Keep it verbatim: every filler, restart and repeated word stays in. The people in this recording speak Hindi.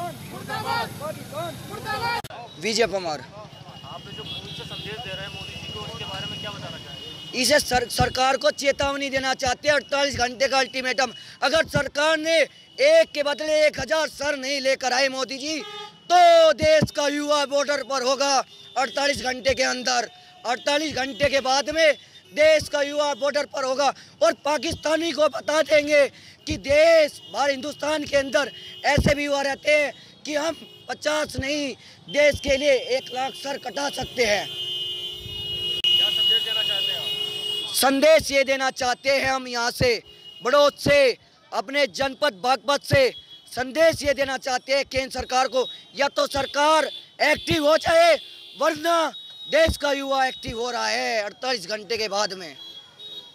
विजय कुमार। आप जो संदेश दे रहे हैं मोदी जी को, इसके बारे में क्या बताना चाहेंगे? इसे सर, सरकार को चेतावनी देना चाहते हैं। अड़तालीस घंटे का अल्टीमेटम। अगर सरकार ने एक के बदले एक हजार सर नहीं लेकर आए मोदी जी, तो देश का युवा बॉर्डर पर होगा अड़तालीस घंटे के अंदर। अड़तालीस घंटे के बाद में देश का युवा बॉर्डर पर होगा और पाकिस्तानी को बता देंगे कि देश बाहर हिंदुस्तान के अंदर ऐसे भी युवा रहते हैं कि हम पचास नहीं देश के लिए एक लाख सर कटा सकते हैं। क्या संदेश देना चाहते हैं आप? संदेश ये देना चाहते हैं हम यहाँ से बड़ौद से, अपने जनपद बागपत से संदेश ये देना चाहते हैं केंद्र सरकार को, या तो सरकार एक्टिव हो जाए वरना देश का युवा एक्टिव हो रहा है अड़तालीस घंटे के बाद में।